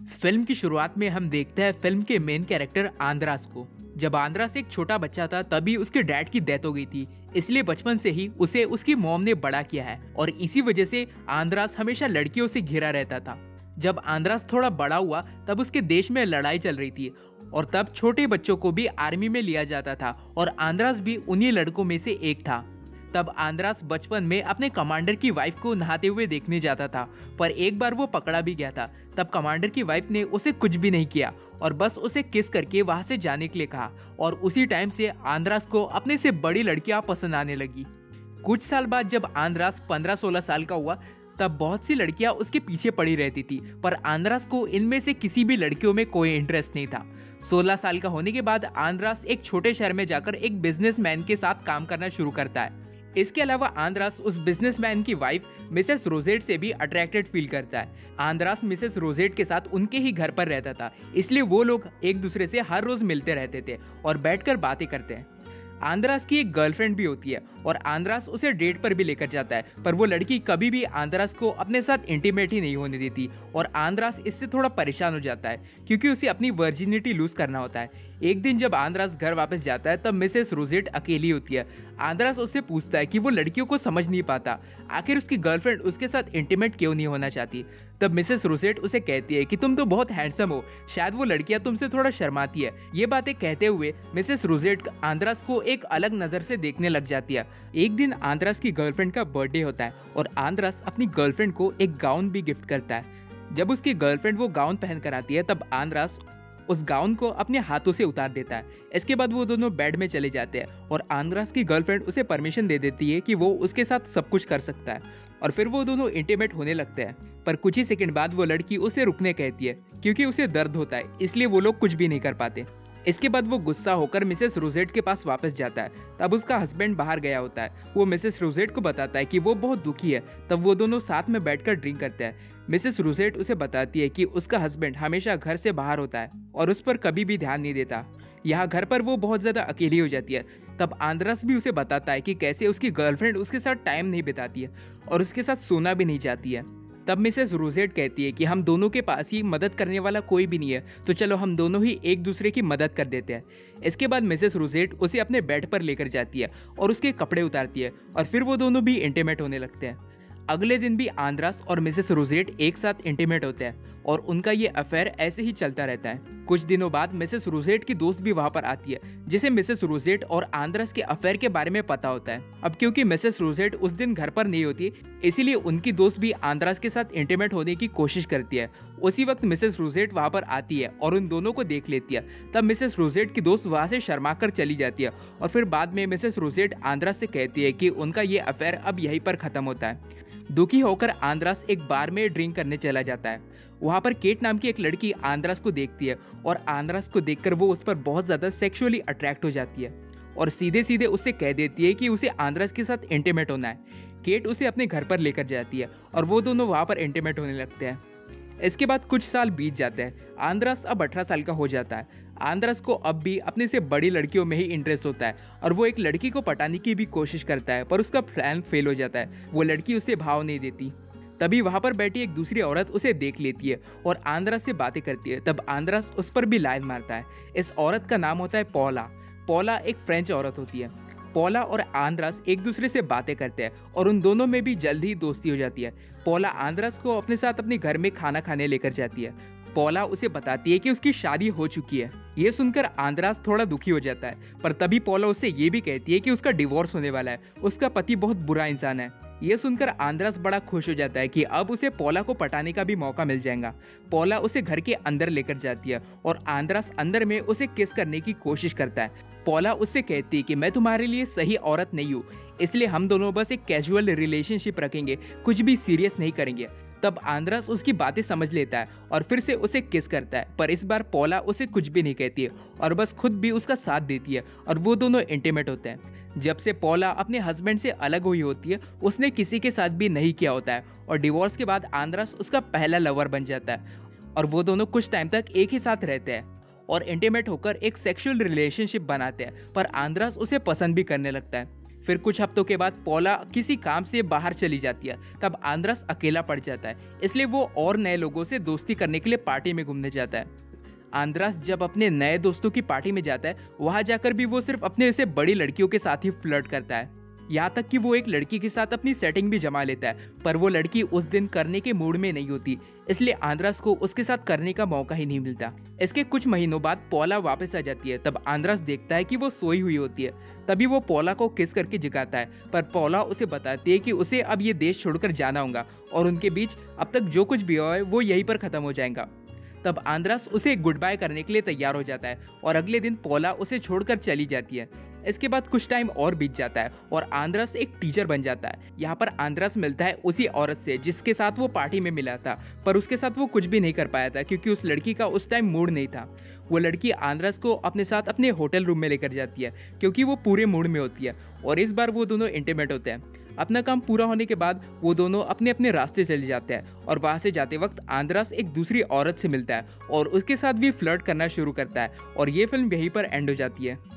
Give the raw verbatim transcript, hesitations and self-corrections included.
Film की शुरुआत में हम देखते हैं फिल्म के मेन कैरेक्टर आंद्रास को। जब आंद्रास एक छोटा बच्चा था तभी उसके डैड की डेथ हो गई थी, इसलिए बचपन से ही उसे उसकी मॉम ने बड़ा किया है और इसी वजह से आंद्रास हमेशा लड़कियों से घिरा रहता था। जब आंद्रास थोड़ा बड़ा हुआ तब उसके देश में लड़ाई चल रही थी और तब छोटे बच्चों को भी आर्मी में लिया जाता था और आंद्रास भी उन्हीं लड़कों में से एक था। तब आंद्रास बचपन में अपने कमांडर की वाइफ को नहाते हुए देखने जाता था, पर एक बार वो पकड़ा भी गया था। तब कमांडर की वाइफ ने उसे कुछ भी नहीं किया और बस उसे किस करके वहां से जाने के लिए कहा और उसी टाइम से आंद्रास को अपने से बड़ी लड़कियां पसंद आने लगी। कुछ साल बाद जब आंद्रास पंद्रह सोलह साल का हुआ तब बहुत सी लड़कियां उसके पीछे पड़ी रहती थी, पर आंद्रास को इनमें से किसी भी लड़कियों में कोई इंटरेस्ट नहीं था। सोलह साल का होने के बाद आंद्रास एक छोटे शहर में जाकर एक बिजनेसमैन के साथ काम करना शुरू करता है। इसके अलावा आंद्रास उस बिजनेसमैन की वाइफ मिसेस रोजेट से भी अट्रैक्टेड फील करता है। आंद्रास मिसेस रोजेट के साथ उनके ही घर पर रहता था, इसलिए वो लोग एक दूसरे से हर रोज मिलते रहते थे और बैठकर बातें करते हैं। आंद्रास की एक गर्लफ्रेंड भी होती है और आंद्रास उसे डेट पर भी लेकर जाता है, पर वो लड़की कभी भी आंद्रास को अपने साथ इंटीमेट ही नहीं होने देती और आंद्रास इससे थोड़ा परेशान हो जाता है क्योंकि उसे अपनी वर्जिनिटी लूज करना होता है। एक दिन जब आंद्रास घर वापस जाता है तब मिसेस रोजेट अकेली होती है। आंद्रास उससे पूछता है कि वो लड़कियों को समझ नहीं पाता, आखिर उसकी गर्लफ्रेंड उसके साथ इंटीमेट क्यों नहीं होना चाहती। तब मिसेस रोजेट उसे कहती है कि तुम तो बहुत हैंडसम हो, शायद वो लड़कियां तुमसे थोड़ा शर्माती है। ये बातें कहते हुए मिसेस रोजेट आंद्रास को एक अलग नजर से देखने लग जाती है। एक दिन आंद्रास की गर्लफ्रेंड का बर्थडे होता है और आंद्रास अपनी गर्लफ्रेंड को एक गाउन भी गिफ्ट करता है। जब उसकी गर्लफ्रेंड वो गाउन पहन कर आती है तब आंद्रास उस गाउन को अपने हाथों से उतार देता है। इसके बाद वो दोनों बेड में चले जाते हैं और आंद्रास की गर्लफ्रेंड उसे परमिशन दे देती है कि वो उसके साथ सब कुछ कर सकता है और फिर वो दोनों इंटीमेट होने लगते हैं। पर कुछ ही सेकंड बाद वो लड़की उसे रुकने कहती है क्योंकि उसे दर्द होता है, इसलिए वो लोग कुछ भी नहीं कर पाते। इसके बाद वो गुस्सा होकर मिसेस रोजेट के पास वापस जाता है। तब उसका हस्बैंड बाहर गया होता है। वो मिसेस रोजेट को बताता है कि वो बहुत दुखी है। तब वो दोनों साथ में बैठकर ड्रिंक करते हैं। मिसेस रोजेट उसे बताती है कि उसका हस्बैंड हमेशा घर से बाहर होता है और उस पर कभी भी ध्यान नहीं देता। यहाँ घर पर वो बहुत ज़्यादा अकेली हो जाती है। तब आंद्रास भी उसे बताता है कि कैसे उसकी गर्लफ्रेंड उसके साथ टाइम नहीं बिताती है और उसके साथ सोना भी नहीं चाहती है। तब मिसेस रोजेट कहती है कि हम दोनों के पास ही मदद करने वाला कोई भी नहीं है, तो चलो हम दोनों ही एक दूसरे की मदद कर देते हैं। इसके बाद मिसेस रोजेट उसे अपने बेड पर लेकर जाती है और उसके कपड़े उतारती है और फिर वो दोनों भी इंटीमेट होने लगते हैं। अगले दिन भी आंद्रास और मिसेस रोजेट एक साथ इंटीमेट होते हैं और उनका ये अफेयर ऐसे ही चलता रहता है। कुछ दिनों बाद मिसेस रोजेट की दोस्त भी वहां पर आती है जिसे मिसेस रोजेट और आंद्रास के अफेयर के बारे में पता होता है। अब क्योंकि मिसेस रोजेट उस दिन घर पर नहीं होती, इसीलिए उनकी दोस्त भी आंद्रास के साथ इंटीमेट होने की कोशिश करती है। उसी वक्त मिसेस रोजेट वहां पर आती है और उन दोनों को देख लेती है। तब मिसेस रोजेट की दोस्त वहां से शर्मा कर चली जाती है और फिर बाद में मिसेस रोजेट आंद्रास से कहती है कि उनका ये अफेयर अब यहीं पर खत्म होता है। दुखी होकर आंद्रास एक बार में ड्रिंक करने चला जाता है। वहां पर केट नाम की एक लड़की आंद्रास को देखती है और आंद्रास को देखकर वो उस पर बहुत ज्यादा सेक्सुअली अट्रैक्ट हो जाती है और सीधे सीधे उससे कह देती है कि उसे आंद्रास के साथ इंटीमेट होना है। केट उसे अपने घर पर लेकर जाती है और वो दोनों वहां पर इंटीमेट होने लगते हैं। इसके बाद कुछ साल बीत जाते हैं। आंद्रास अब अठारह साल का हो जाता है। आंद्रास को अब भी अपने से बड़ी लड़कियों में ही इंटरेस्ट होता है और वो एक लड़की को पटाने की भी कोशिश करता है, पर उसका प्लान फेल हो जाता है। वो लड़की उसे भाव नहीं देती। तभी वहां पर बैठी एक दूसरी औरत उसे देख लेती है और आंद्रास से बातें करती है। तब आंद्रास उस पर भी लाइन मारता है। इस औरत का नाम होता है पौला। पौला एक फ्रेंच औरत होती है। पौला और आंद्रास एक दूसरे से बातें करते हैं और उन दोनों में भी जल्दी ही दोस्ती हो जाती है। पौला आंद्रास को अपने साथ अपने घर में खाना खाने लेकर जाती है। पौला उसे बताती है कि उसकी शादी हो चुकी है। ये सुनकर आंद्रास थोड़ा दुखी हो जाता है, पर तभी पौला उससे ये भी कहती है कि उसका डिवोर्स होने वाला है, उसका पति बहुत बुरा इंसान है। ये सुनकर आंद्रास बड़ा खुश हो जाता है कि अब उसे पौला को पटाने का भी मौका मिल जाएगा। पौला उसे घर के अंदर लेकर जाती है और आंद्रास अंदर में उसे किस करने की कोशिश करता है। पौला उससे कहती है कि मैं तुम्हारे लिए सही औरत नहीं हूँ, इसलिए हम दोनों बस एक कैजुअल रिलेशनशिप रखेंगे, कुछ भी सीरियस नहीं करेंगे। तब आंद्रास उसकी बातें समझ लेता है और फिर से उसे किस करता है, पर इस बार पौला उसे कुछ भी नहीं कहती है और बस खुद भी उसका साथ देती है और वो दोनों इंटीमेट होते हैं। जब से पौला अपने हस्बैंड से अलग हुई होती है, उसने किसी के साथ भी नहीं किया होता है और डिवोर्स के बाद आंद्रास उसका पहला लवर बन जाता है और वो दोनों कुछ टाइम तक एक ही साथ रहते हैं और इंटीमेट होकर एक सेक्सुअल रिलेशनशिप बनाते हैं, पर आंद्रास उसे पसंद भी करने लगता है। फिर कुछ हफ्तों के बाद पॉला किसी काम से बाहर चली जाती है। तब आंद्रास अकेला पड़ जाता है, इसलिए वो और नए लोगों से दोस्ती करने के लिए पार्टी में घूमने जाता है। आंद्रास जब अपने नए दोस्तों की पार्टी में जाता है, वहां जाकर भी वो सिर्फ अपने से बड़ी लड़कियों के साथ ही फ्लर्ट करता है। यहाँ तक कि वो एक लड़की के साथ अपनी सेटिंग भी जमा लेता है, पर वो लड़की उस दिन करने के मूड में नहीं होती, इसलिए आंद्रास को उसके साथ करने का मौका ही नहीं मिलता। इसके कुछ महीनों बाद पॉला वापस आ जाती है। तब आंद्रास देखता है कि वो सोई हुई होती है। तभी वो पॉला को किस करके जगाता है, पर पॉला उसे बताती है कि उसे अब ये देश छोड़कर जाना होगा और उनके बीच अब तक जो कुछ भी हुआ है वो यहीं पर खत्म हो जाएगा। तब आंद्रास उसे गुड बाय करने के लिए तैयार हो जाता है और अगले दिन पॉला उसे छोड़कर चली जाती है। इसके बाद कुछ टाइम और बीत जाता है और आंद्रास एक टीचर बन जाता है। यहाँ पर आंद्रास मिलता है उसी औरत से जिसके साथ वो पार्टी में मिला था, पर उसके साथ वो कुछ भी नहीं कर पाया था क्योंकि उस लड़की का उस टाइम मूड नहीं था। वो लड़की आंद्रास को अपने साथ अपने होटल रूम में लेकर जाती है क्योंकि वो पूरे मूड में होती है और इस बार वो दोनों इंटीमेट होते हैं। अपना काम पूरा होने के बाद वो दोनों अपने अपने रास्ते चले जाते हैं और वहां से जाते वक्त आंद्रास एक दूसरी औरत से मिलता है और उसके साथ भी फ्लर्ट करना शुरू करता है और ये फिल्म यहीं पर एंड हो जाती है।